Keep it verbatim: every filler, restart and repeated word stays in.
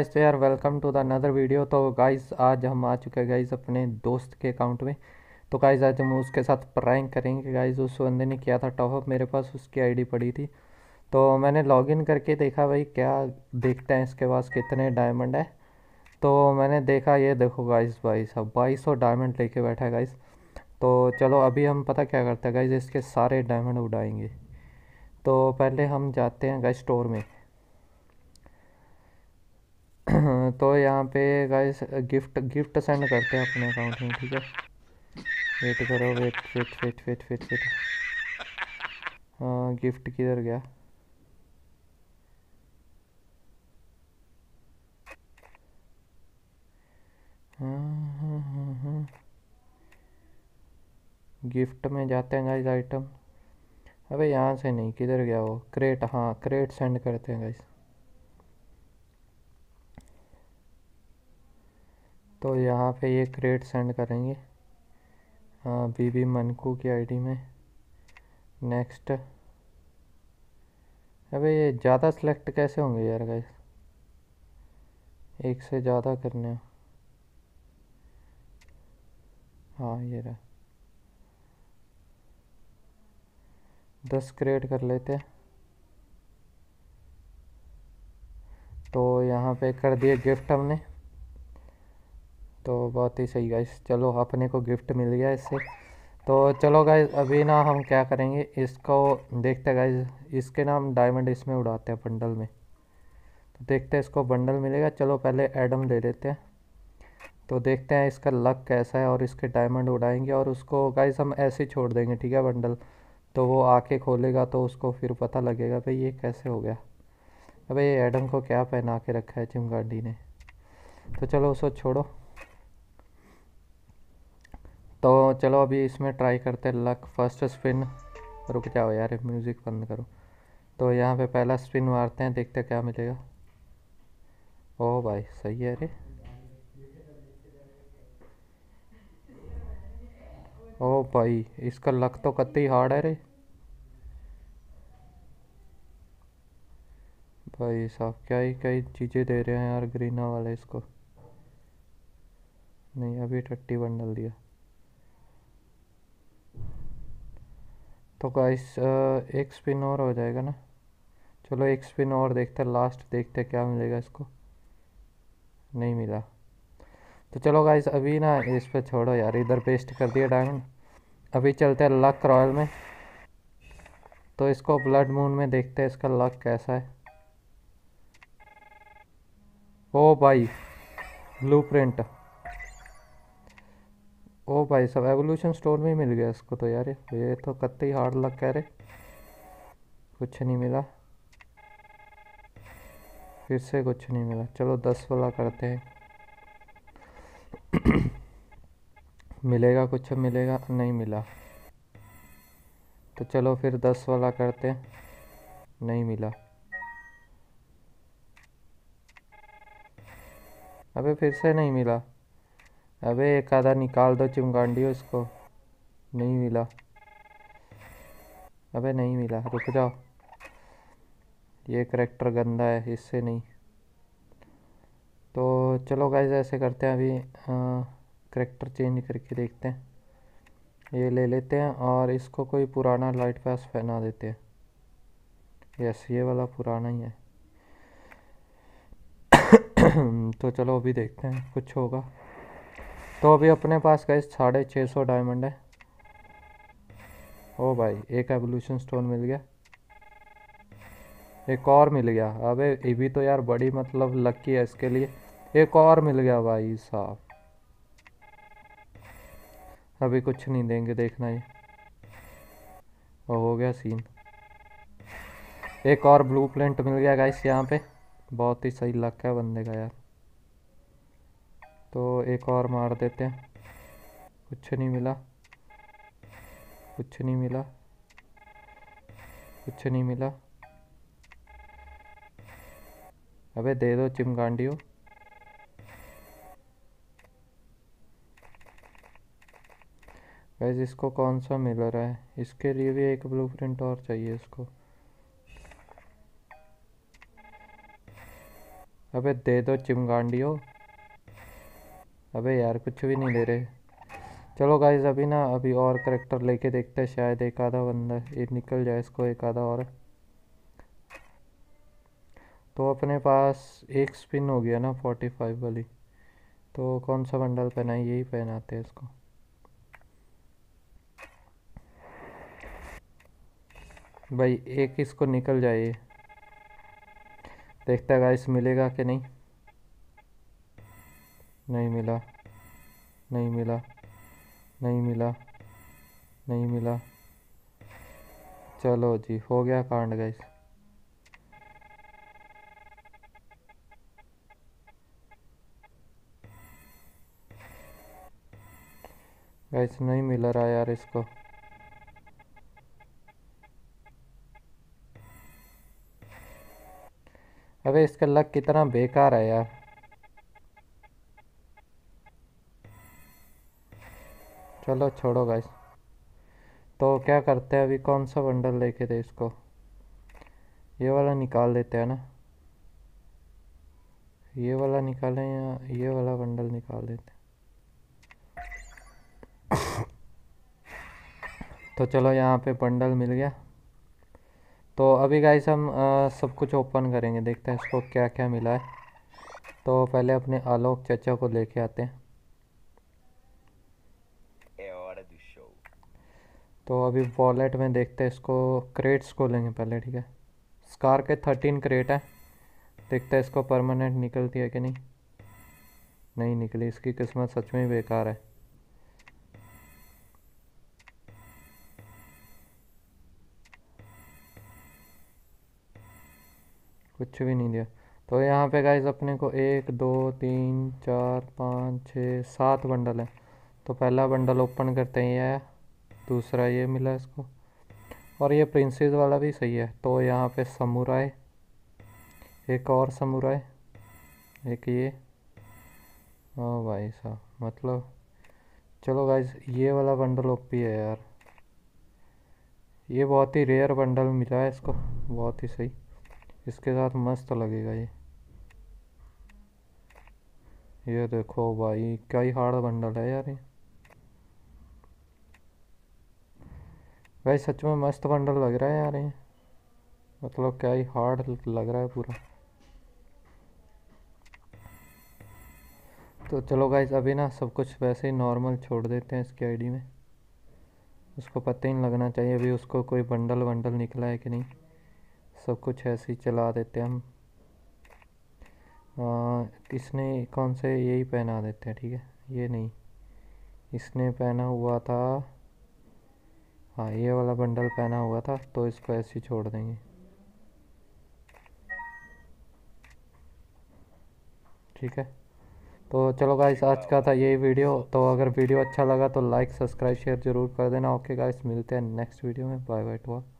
Guys, तो यार welcome to the another video. तो गाइस आज हम आ चुके हैं गाइस अपने दोस्त के अकाउंट में। तो गाइस आज हम उसके साथ प्रैंक करेंगे। गाइस उस बंदे ने किया था टॉपअप, मेरे पास उसकी आईडी पड़ी थी तो मैंने लॉगिन करके देखा भाई क्या देखते हैं इसके पास कितने डायमंड है। तो मैंने देखा, ये देखो गाइस भाई साहब बाईस सौ डायमंड लेके बैठा है गाइस। तो चलो अभी हम पता क्या करते हैं गाइस, इसके सारे डायमंड उड़ाएंगे। तो पहले हम जाते हैं गाइस स्टोर में। तो यहाँ पे गाइस गिफ्ट गिफ्ट सेंड करते हैं अपने अकाउंट में, ठीक है। वेट करो, wait wait wait wait wait wait हाँ, गिफ्ट किधर गया? हाँ हाँ हाँ हाँ, गिफ्ट में जाते हैं गाइस आइटम। अबे यहाँ से नहीं, किधर गया वो क्रेट? हाँ क्रेट सेंड करते हैं गाइस। तो यहाँ पे ये क्रेट सेंड करेंगे। हाँ, बीबी मनकू की आईडी में। नेक्स्ट। अबे ये ज़्यादा सेलेक्ट कैसे होंगे यार गाइस, एक से ज़्यादा करने हैं। हाँ ये रहा, दस क्रिएट कर लेते हैं। तो यहाँ पे कर दिए गिफ्ट हमने। तो बहुत ही सही गाइस, चलो अपने को गिफ्ट मिल गया इससे। तो चलो गाइस अभी ना हम क्या करेंगे, इसको देखते हैं गाइस, इसके नाम डायमंड इसमें उड़ाते हैं बंडल में। तो देखते हैं इसको बंडल मिलेगा। चलो पहले एडम ले लेते हैं। तो देखते हैं इसका लक कैसा है और इसके डायमंड उड़ाएंगे और उसको गाइस हम ऐसे ही छोड़ देंगे, ठीक है बंडल। तो वो आके खोलेगा तो उसको फिर पता लगेगा भाई ये कैसे हो गया। अबे ये एडम को क्या पहना के रखा है चिमगांडी ने। तो चलो उसको छोड़ो। तो चलो अभी इसमें ट्राई करते हैं लक। First spin. रुक जाओ यार, म्यूज़िक बंद करो। तो यहाँ पे पहला स्पिन मारते हैं, देखते हैं क्या मिलेगा। ओ भाई सही है रे। ओ भाई इसका लक तो कतई हार्ड है रे। भाई साहब क्या ही कई चीज़ें दे रहे हैं यार ग्रीना वाले इसको। नहीं अभी टट्टी बंडल दिया। तो गाइस एक स्पिन और हो जाएगा ना। चलो एक स्पिन और देखते हैं, लास्ट देखते हैं क्या मिलेगा इसको। नहीं मिला। तो चलो गाइस अभी ना इस पे छोड़ो यार, इधर पेस्ट कर दिया डायमंड। अभी चलते हैं लक रॉयल में। तो इसको ब्लड मून में देखते हैं इसका लक कैसा है। ओ भाई ब्लूप्रिंट। ओ भाई सब एवोल्यूशन स्टोर में ही मिल गया इसको। तो यार ये तो कतई हार्ड लक कह रहे। कुछ नहीं मिला, फिर से कुछ नहीं मिला। चलो दस वाला करते हैं। मिलेगा कुछ, मिलेगा नहीं मिला। तो चलो फिर दस वाला करते हैं। नहीं मिला। अबे फिर से नहीं मिला। अबे एक आधा निकाल दो चिमगांडियो इसको। नहीं मिला। अबे नहीं मिला, रुक जाओ। ये करेक्टर गंदा है, इससे नहीं। तो चलो गाइस ऐसे करते हैं अभी, करेक्टर चेंज करके देखते हैं। ये ले लेते हैं और इसको कोई पुराना लाइट पास पहना देते हैं। यस ये वाला पुराना ही है। तो चलो अभी देखते हैं कुछ होगा। तो अभी अपने पास गाइस साढ़े छः सौ डायमंड है। ओ भाई एक एवोल्यूशन स्टोन मिल गया, एक और मिल गया। अबे ये भी तो यार बड़ी मतलब लकी है इसके लिए। एक और मिल गया भाई साहब। अभी कुछ नहीं देंगे, देखना ये। और हो गया सीन। एक और ब्लू प्रिंट मिल गया गाइस यहाँ पे। बहुत ही सही लक है बंदे का यार। तो एक और मार देते हैं। कुछ नहीं मिला, कुछ नहीं मिला, कुछ नहीं मिला। अबे दे दो चिमगांडियो। गाइस इसको कौन सा मिल रहा है, इसके लिए भी एक ब्लूप्रिंट और चाहिए इसको। अबे दे दो चिमगांडियो। अबे यार कुछ भी नहीं दे रहे। चलो गाइज अभी ना अभी और करेक्टर लेके देखते हैं, शायद एक आधा बंदा ये निकल जाए इसको, एक आधा और। तो अपने पास एक स्पिन हो गया ना फोर्टी फाइव वाली। तो कौन सा बंडल पहना है, यही पहनाते हैं इसको। भाई एक इसको निकल जाए, देखता है गाइस मिलेगा कि नहीं। नहीं मिला, नहीं मिला, नहीं मिला, नहीं मिला। चलो जी हो गया कांड गाइस। गाइस नहीं मिल रहा यार इसको। अबे इसका लक कितना बेकार है यार। चलो छोड़ो गाइस। तो क्या करते हैं अभी, कौन सा बंडल लेके दे इसको। ये वाला निकाल देते हैं ना, ये वाला निकालें या ये वाला बंडल निकाल देते हैं। तो चलो यहाँ पे बंडल मिल गया। तो अभी गाइस हम आ, सब कुछ ओपन करेंगे, देखते हैं इसको क्या क्या मिला है। तो पहले अपने आलोक चाचा को लेके आते हैं। तो अभी वॉलेट में देखते हैं इसको, क्रेट्स को लेंगे पहले, ठीक है। स्कार के थर्टीन क्रेट है, देखते हैं इसको परमानेंट निकलती है कि नहीं। नहीं निकली, इसकी किस्मत सच में ही बेकार है। कुछ भी नहीं दिया। तो यहाँ पे गाइस अपने को एक दो तीन चार पाँच छः सात बंडल है। तो पहला बंडल ओपन करते हैं, ये आया। दूसरा ये मिला इसको, और ये प्रिंसेस वाला भी सही है। तो यहाँ पे समुराई, एक और समुराई, एक ये। ओ भाई साहब, मतलब चलो गाइस ये वाला बंडल ओपी है यार। ये बहुत ही रेयर बंडल मिला है इसको, बहुत ही सही। इसके साथ मस्त लगेगा ये। ये देखो भाई क्या ही हार्ड बंडल है यार ये। भाई सच में मस्त बंडल लग रहा है यार ये, मतलब क्या ही हार्ड लग रहा है पूरा। तो चलो गाइस अभी ना सब कुछ वैसे ही नॉर्मल छोड़ देते हैं इसकी आईडी में। उसको पता ही नहीं लगना चाहिए अभी उसको कोई बंडल वंडल निकला है कि नहीं। सब कुछ ऐसे ही चला देते हैं हम। आ, इसने कौन से, यही पहना देते हैं, ठीक है। ये नहीं, इसने पहना हुआ था, हाँ ये वाला बंडल पहना हुआ था, तो इसको ऐसे ही छोड़ देंगे, ठीक है। तो चलो गाइस आज का था यही वीडियो। तो अगर वीडियो अच्छा लगा तो लाइक सब्सक्राइब शेयर ज़रूर कर देना। ओके गाइस मिलते हैं नेक्स्ट वीडियो में। Bye bye to all.